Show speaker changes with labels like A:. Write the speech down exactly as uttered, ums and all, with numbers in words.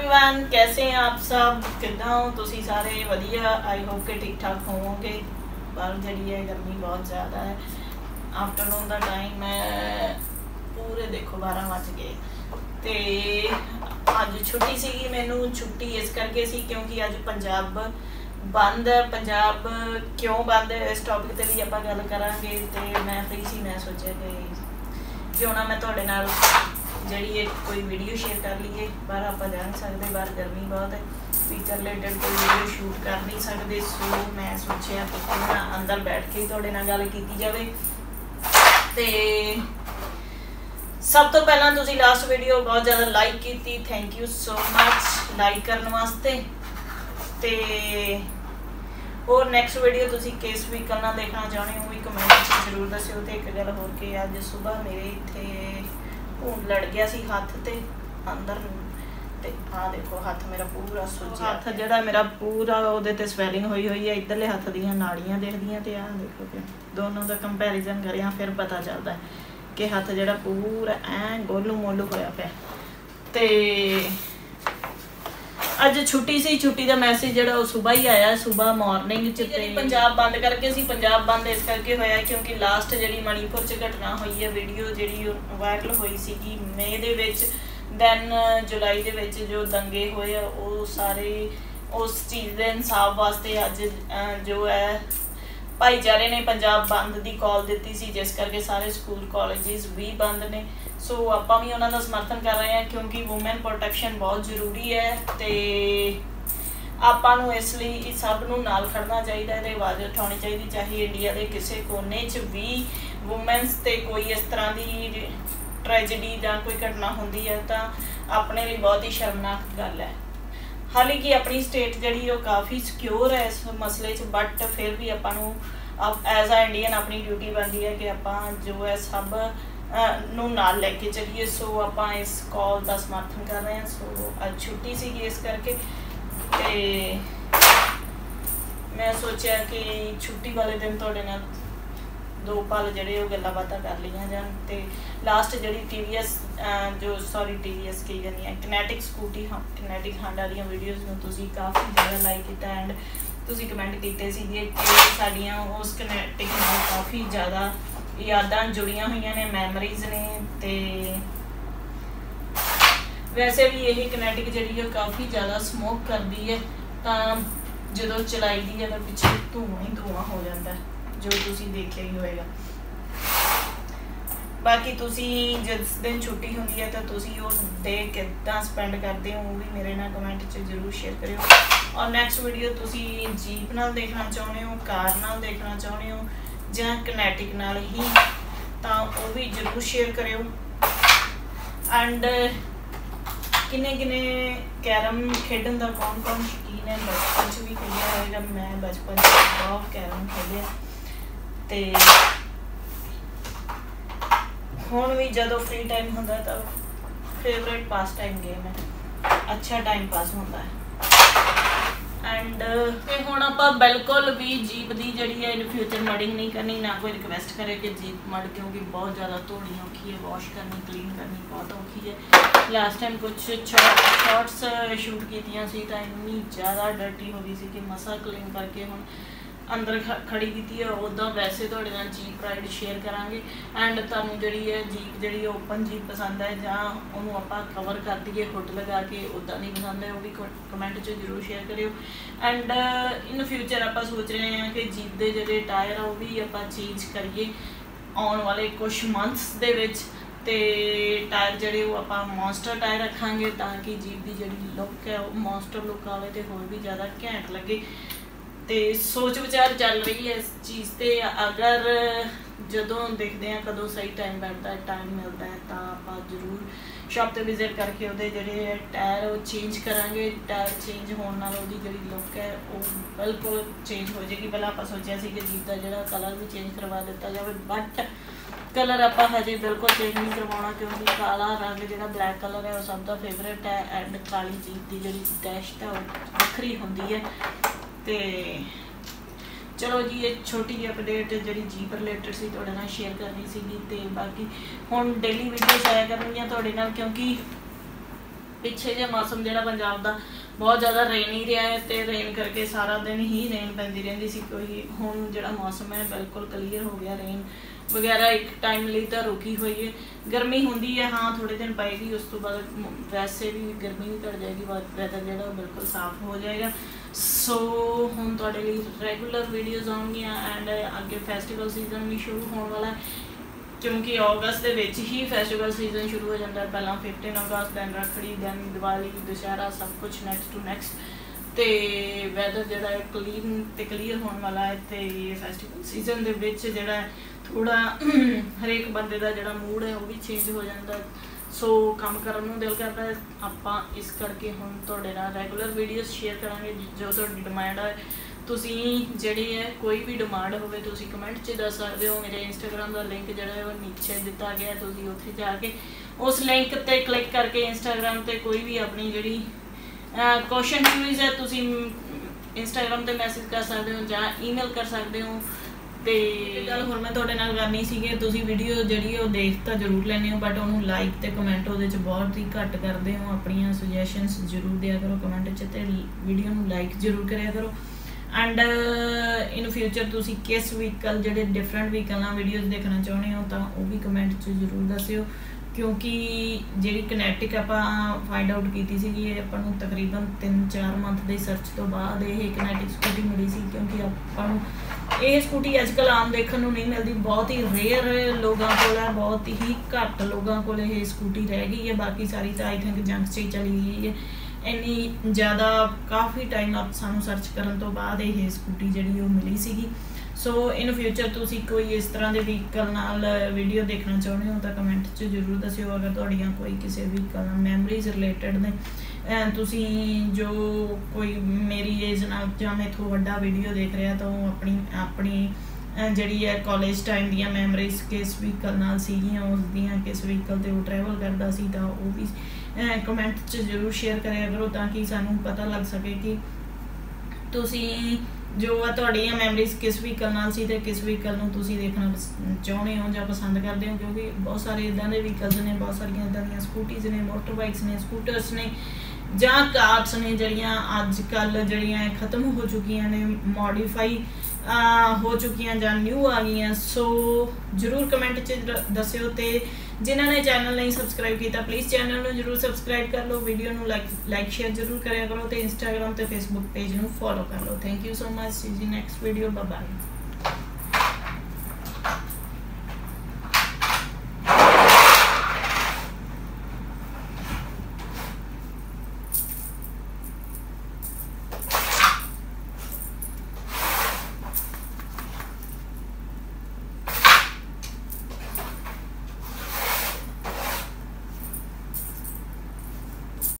A: Everyone, कैसे हैं आप सब? किद्दां हो तुसी सारे? वधिया, आई होप के ठीक ठाक होवोगे। पर जी है गर्मी बहुत ज़्यादा है। आफ्टरनून का टाइम है, पूरे देखो बारह बज गए। तो अज छुट्टी सी, मैनू छुट्टी इस करके सी क्योंकि अज पंजाब बंद है। पंजाब क्यों बंद है इस टॉपिक पर भी आप गल करांगे। तो मैं फ्री सी, मैं सोचा कि क्यों ना मैं तुहाडे नाल जी कोई वीडियो शेयर कर लीए। बाहर आप जा नहीं सकते, बाहर गर्मी बहुत है, टीचर रिलेटेड कोई वीडियो शूट कर नहीं सकते। सो मैं सोचा कि क्यों ना अंदर बैठ के ही तुहाडे नाल गल कीती जावे। ते सब तो पहला तुसी लास्ट वीडियो बहुत ज़्यादा लाइक की, thank you so much like करने वास्ते। ते और नैक्सट वीडियो तुसी किस व्हीकल नाल देखना चाहते हो भी कमेंट जरूर दस्यो। तो एक गल होर कि अज सुबह मेरे इत्थे भूंड लड़ गया सी हथ ते अंदर। ते आ देखो हथ मेरा पूरा सुजिया, हथ जिहड़ा मेरा पूरा उहदे ते स्वैलिंग होई हुई है। इधरले हथ दीयां नाड़ियां दिखदियां ते आ देखो कि दोनों का कंपैरिजन करिया फिर पता चलता है कि हथ जिहड़ा पूरा ऐ गोलू मोलू होया पिया। ते अज छुट्टी सी, छुट्टी का मैसेज जो सुबह ही आया, सुबह मॉर्निंग च। पंजाब बंद करके सी, पंजाब बंद इस करके होया क्योंकि लास्ट जी मणिपुर च घटना हुई है, वीडियो जी वायरल हुई सी कि मई दे विच, दैन जुलाई दे विच जो दंगे होए वो सारे उस चीज़ के इंसाफ वास्ते अज जो है भाईचारे ने पंजाब बंद की कॉल दी सी, जिस करके सारे स्कूल कॉलेजिस भी बंद ने। सो आप भी उन्होंने समर्थन कर रहे हैं क्योंकि वूमेन प्रोटैक्शन बहुत जरूरी है। तो आपू इसलिए सब नूं नाल खड़ना चाहिए, आवाज़ उठानी चाहिए, चाहे इंडिया के किसी कोने च भी वूमेनस ते कोई इस तरह की ट्रैजेडी या कोई घटना होंदी है तो अपने लिए बहुत ही शर्मनाक गल है। हालांकि अपनी स्टेट जी काफ़ी सिक्योर है इस मसले च, बट फिर भी आपू एज आ इंडियन अपनी ड्यूटी बनती है कि आप जो है सब नूं नाल लैके चलीए। सो आप इस कॉल का समर्थन कर रहे हैं। सो अज छुट्टी सी इस करके ते मैं सोचा कि छुट्टी वाले दिन तुहाडे नाल दो पल जिहड़े वो गल्लां बातां कर लियां जान। ते लास्ट जिहड़ी टी वी एस जो सॉरी टी वी एस की जानी है किनेटिक स्कूटी, हाँ किनेटिक हांडा वाली वीडियोज़ नूं तुसीं काफ़ी ज़्यादा लाइक किया एंड तुसीं कमेंट कीते सीगे कि साडियां उस किनेटिक नाल काफ़ी ज़्यादा यादां जुड़ियां हुई ने, मैमरीज ने। ते वैसे भी यही किनेटिक जी काफ़ी ज़्यादा स्मोक करती है, तो जो चलाई दी है तो पिछे धुआं ही धुआं हो जाता है, जो तुसी देखिया ही होएगा। बाकी तुसी जिस दिन छुट्टी होंदी है तो तुसी वो डे किद्दां स्पेंड करते हो वो भी मेरे नाल कमेंट च जरूर शेयर करियो। और नैक्सट वीडियो तुसी जीप नाल देखना चाहते हो, कार नाल देखना चाहते हो ਜਾਂ किनेटिक नाल ही, तो वो भी जरूर शेयर करियो। एंड किने किने कैरम खेडन का कौन कौन शौकीन है, बचपन च भी खेलिया होगा। मैं बचपन बहुत कैरम खेलिया ते हुण भी जदों फ्री टाइम होंदा तो फेवरेट पास टाइम गेम है, अच्छा टाइम पास होंदा है। एंड हुण आपां बिल्कुल भी जीप की जी है इन फ्यूचर मडिंग नहीं करनी, ना कोई रिक्वेस्ट करे कि जीप मड़, क्योंकि बहुत ज़्यादा धोनी औखी है, वॉश करनी क्लीन करनी बहुत औखी है। लास्ट टाइम कुछ शॉर्ट्स शूट कीतियां सी तो इन्नी ज़्यादा डर्टी हो गई सी कि मसा क्लीन करके हुण अंदर खड़ी की है। उदा वैसे थोड़े नाल जीप राइड शेयर करांगे एंड तुहानूं जिहड़ी है जीप जिहड़ी ओपन जीप पसंद है जां उहनूं आपां कवर कर दईए हुड लगा के, उदा नहीं पसंद है वो भी कमेंट च जरूर शेयर करियो। एंड इन फ्यूचर आपां सोच रहे हैं कि जीप के जिहड़े टायर वो भी आपां चेंज करिए आने वाले कुछ मंथ्स दे विच। ते टायर जिहड़े वो आपां मॉन्स्टर टायर रखांगे ताकि जीप की जिहड़ी लुक है वो मॉन्स्टर लुक आवे ते होर भी ज़्यादा घैंट लगे। तो सोच विचार चल रही है इस चीज़ ते, अगर जदों देखते हैं कदों सही टाइम बैठता है, टाइम मिलता है तो आप जरूर शॉप पर विजिट करके वो जोड़े टायर वो चेंज करांगे। टायर चेंज होने नाल उहदी जिहड़ी लुक है वो बिल्कुल चेंज हो जाएगी। पहले आप सोचा सी कि जीप का जो कलर भी चेंज करवा दिता जाए, बट कलर आप हजे बिल्कुल चेंज नहीं करवाना क्योंकि काला रंग जो ब्लैक कलर है वो सब का फेवरेट है एंड काली जीप की जी डैश है वो वक्री होंदी है। तो चलो जी ये छोटी जी अपडेट जी जीप रिलेटेड सी तुहाडे नाल शेयर करनी सी। तो बाकी हुण डेली वीडियोस आया करनगियां तुहाडे नाल क्योंकि पिछे जे मौसम जिहड़ा पंजाब दा बहुत ज़्यादा रेन ही रहा है, तो रेन करके सारा दिन ही रेन पैंदी रहिंदी सी। कोई हुण जिहड़ा मौसम है बिल्कुल क्लीयर हो गया, रेन वगैरह एक टाइम लिए तो रुकी हुई है। गर्मी होंदी है हाँ थोड़े दिन पाएगी, उस तो बाद वैसे भी गर्मी भी घट जाएगी, वैदर जो बिल्कुल साफ हो जाएगा। सो हुण तुहाडे लई रैगूलर वीडियोज़ आउणगियां एंड अगे फैसटिवल सीजन भी शुरू होने वाला है, क्योंकि अगस्त के विच ही फैसटिवल सीजन शुरू हो जाता है। पहला fifteen August, then Rakhri, then Diwali, Dussehra, सब कुछ नैक्सट टू नैक्सट। तो वैदर जोड़ा है क्लीन तो क्लीयर होने वाला है, तो फैसटिवल सीजन के विच जोड़ा थोड़ा हरेक बंदे का जोड़ा मूड है वह भी चेंज हो जाता है। सो काम करने को दिल करता है, आप इस करके हुण तुहाडे नाल रैगूलर वीडियोज़ शेयर करांगे जो तुहाडी डिमांड है। तुसी जिहड़ी है कोई भी डिमांड होवे तुसी कमेंट च दस सकदे हो। मेरे इंस्टाग्राम का लिंक जिहड़ा है वो नीचे दिता गया, तुसी उत्थे जाके उस लिंक ते क्लिक करके इंस्टाग्राम ते कोई भी अपनी जिहड़ी क्वेश्चन क्यूरीज है तुसी इंस्टाग्राम ते मैसेज कर सकते हो या ईमेल कर सकते हो। तो गल हुण मैं तुहाडे नाल करनी सी कि तुसी वीडियो जिहड़ी है देख तो जरूर लैंदे हो, बट उहनूं लाइक ते कमेंट उहदे च बहुत ही घट करदे हो। अपनियां सुजैशनस जरूर दिया करो कमेंट च, ते वीडियो नूं लाइक जरूर करिया करो। एंड इन फ्यूचर तुसी किस व्हीकल जिहड़े डिफरेंट व्हीकल वीडियोज़ देखना चाहुंदे हो तो वह भी कमेंट च जरूर दस्सिओ, क्योंकि जी किनेटिक आप फाइंड आउट की सी अपन तकरीबन तीन चार मंथ के सर्च तो बाद ये किनेटिक स्कूटी मिली सी, क्योंकि अपन ये स्कूटी अजकल आम देखने को नहीं मिलती, बहुत ही रेयर लोगों को है, बहुत ही घट लोगों को ये स्कूटी रह गई है। बाकी सारी तो आई थिंक जंक्स से चली गई है, इन्नी ज़्यादा काफ़ी टाइम आप सानू सर्च करने तो बाद ये scooty ji milli C. So in future तुसी कोई इस तरह के व्हीकल नाल वीडियो देखना चाहते हो तो कमेंट च जरूर दस्सिओ। अगर तुहाड़ियां कोई किसी व्हीकल मैमरीज रिलेटेड ने तुसी जो कोई मेरी एज नाल जां मेथों वड्डा वीडियो देख रहा तो अपनी अपनी जिहड़ी है कॉलेज टाइम दियां मैमरीज किस व्हीकल नाल सीगियां, उस दियां किस व्हीकल ते वो ट्रैवल करदा सी तां वो भी कमेंट च जरूर शेयर कराया करो, ताकि सानू पता लग सके कि तुसी जो है तुहाड़ियां मैमरीज किस व्हीकल नाल सी ते किस व्हीकल नूं तुसी देखना चाहुंदे हो जां पसंद करदे हो। क्योंकि बहुत सारे इदां दे व्हीकल्स ने, बहुत सारियां इदां दीयां स्कूटीज़ ने, मोटर बाइक्स ने, स्कूटर्स ने जां कार्स ने जिहड़ियां अजकल जिहड़ियां खत्म हो चुकियां ने, मॉडिफाई हो चुकियां जां न्यू आ गई। सो जरूर कमेंट च दस्सिओ, ते जिन्होंने ने चैनल नहीं सबसक्राइब किया प्लीज़ चैनल में जरूर सबसक्राइब कर लो, वीडियो में लाइक लाइक शेयर जरूर करा करो, तो इंस्टाग्राम तो फेसबुक पेज में फॉलो कर लो। Thank you so much, see जी नेक्स्ट वीडियो, बाय बाय।